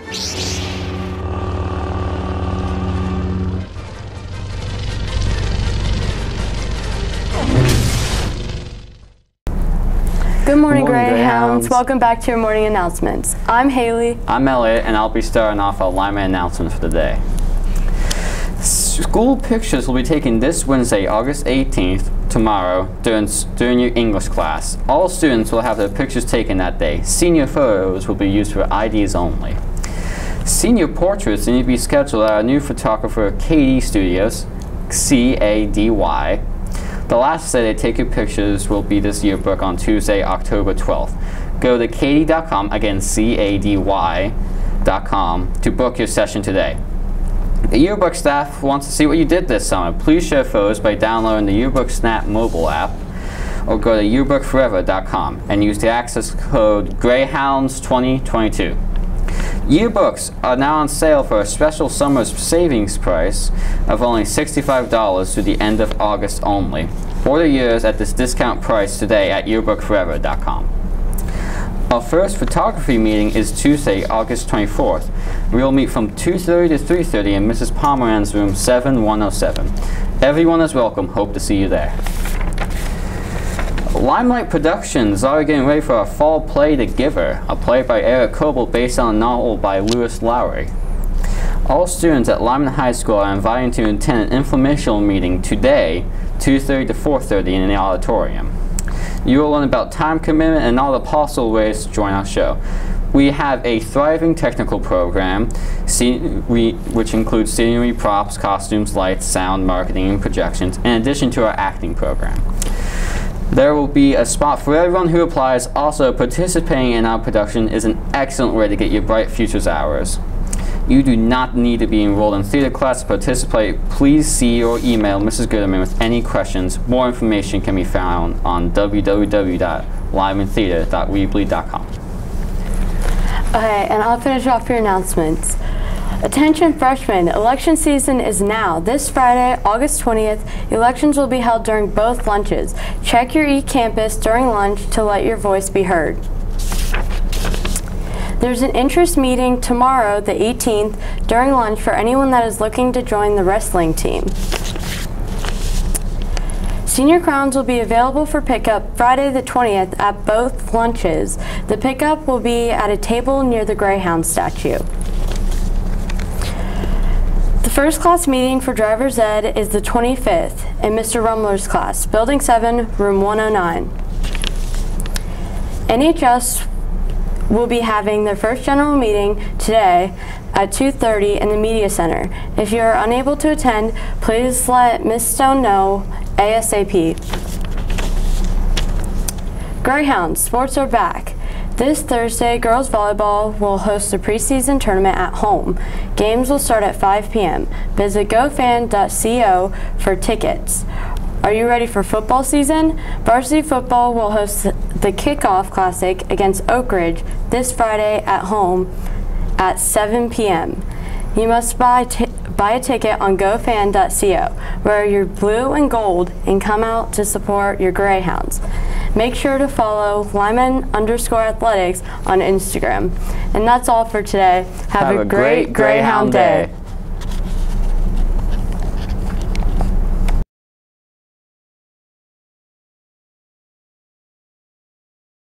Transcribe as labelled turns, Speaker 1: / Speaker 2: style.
Speaker 1: Good morning, Greyhounds. Welcome back to your morning announcements. I'm Haley.
Speaker 2: I'm Elliot, and I'll be starting off our lineman announcement for the day. School pictures will be taken this Wednesday, August 18th, tomorrow, during your English class. All students will have their pictures taken that day. Senior photos will be used for IDs only. Senior portraits need to be scheduled at our new photographer, KD Studios, CADY. The last day they take your pictures will be this yearbook on Tuesday, October 12th. Go to kd.com, again CADY.com, to book your session today. The yearbook staff wants to see what you did this summer. Please share photos by downloading the Yearbook Snap mobile app or go to yearbookforever.com and use the access code Greyhounds2022. Yearbooks are now on sale for a special summer savings price of only $65 through the end of August only. Order yours at this discount price today at yearbookforever.com. Our first photography meeting is Tuesday, August 24th. We will meet from 2:30 to 3:30 in Mrs. Pomeran's room 7107. Everyone is welcome. Hope to see you there. Limelight Productions are getting ready for a fall play, The Giver, a play by Eric Coble based on a novel by Lewis Lowry. All students at Lyman High School are invited to attend an informational meeting today, 2:30 to 4:30 in the auditorium. You will learn about time commitment and all the possible ways to join our show. We have a thriving technical program, which includes scenery, props, costumes, lights, sound, marketing, and projections, in addition to our acting program. There will be a spot for everyone who applies. Also, participating in our production is an excellent way to get your Bright Futures hours. You do not need to be enrolled in theater class to participate. Please see or email Mrs. Gooderman with any questions. More information can be found on www.lymantheater.weebly.com.
Speaker 1: Okay, and I'll finish off your announcements. Attention freshmen, election season is now. This Friday, August 20th, elections will be held during both lunches. Check your eCampus during lunch to let your voice be heard. There's an interest meeting tomorrow, the 18th, during lunch for anyone that is looking to join the wrestling team. Senior crowns will be available for pickup Friday the 20th at both lunches. The pickup will be at a table near the Greyhound statue. The first class meeting for driver's ed is the 25th in Mr. Rumler's class, Building 7, Room 109. NHS will be having their first general meeting today at 2:30 in the Media Center. If you are unable to attend, please let Ms. Stone know ASAP. Greyhounds, sports are back. This Thursday, girls volleyball will host a preseason tournament at home. Games will start at 5 p.m. Visit gofan.co for tickets. Are you ready for football season? Varsity football will host the Kickoff Classic against Oak Ridge this Friday at home at 7 p.m. You must buy a ticket on gofan.co. Wear your blue and gold and come out to support your Greyhounds. Make sure to follow Lyman_athletics on Instagram. And that's all for today. Have a great Greyhound day.